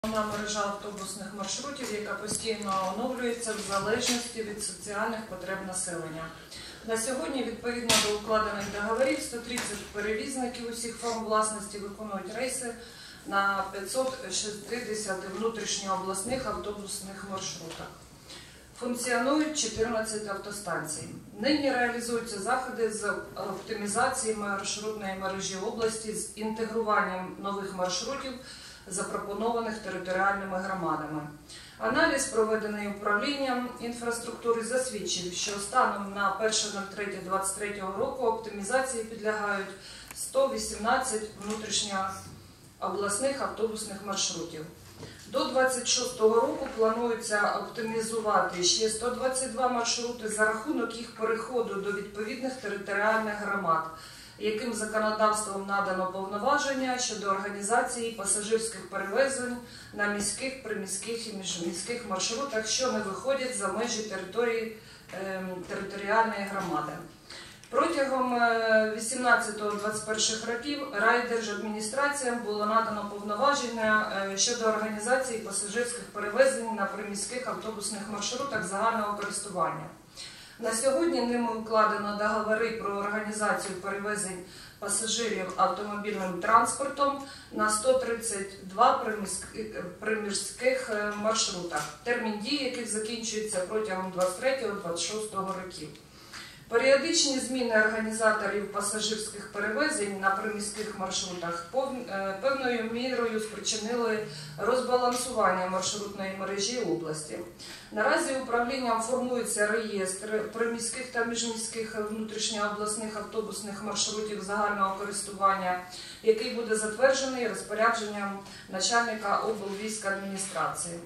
Мережа автобусних маршрутів, яка постійно оновлюється в залежності від соціальних потреб населення. На сьогодні, відповідно до укладених договорів, 130 перевізників усіх форм власності виконують рейси на 560 внутрішньообласних автобусних маршрутах. Функціонують 14 автостанцій. Нині реалізуються заходи з оптимізації маршрутної мережі області з інтегруванням нових маршрутів, запропонованих територіальними громадами. Аналіз, проведений управлінням інфраструктури, засвідчив, що станом на 1.03.2023 року оптимізації підлягають 118 внутрішньообласних автобусних маршрутів. До 2026 року планується оптимізувати ще 122 маршрути за рахунок їх переходу до відповідних територіальних громад, яким законодавством надано повноваження щодо організації пасажирських перевезень на міських, приміських і міжміських маршрутах, що не виходять за межі територіальної громади. Протягом 18-21 років райдержадміністраціям було надано повноваження щодо організації пасажирських перевезень на приміських автобусних маршрутах загального користування. На сьогодні ними укладено договори про організацію перевезень пасажирів автомобільним транспортом на 132 приміських маршрутах, термін дії яких закінчується протягом 23-26 років. Періодичні зміни організаторів пасажирських перевезень на приміських маршрутах певною мірою спричинили розбалансування маршрутної мережі області. Наразі управлінням формується реєстр приміських та міжміських внутрішньообласних автобусних маршрутів загального користування, який буде затверджений розпорядженням начальника облвійськадміністрації.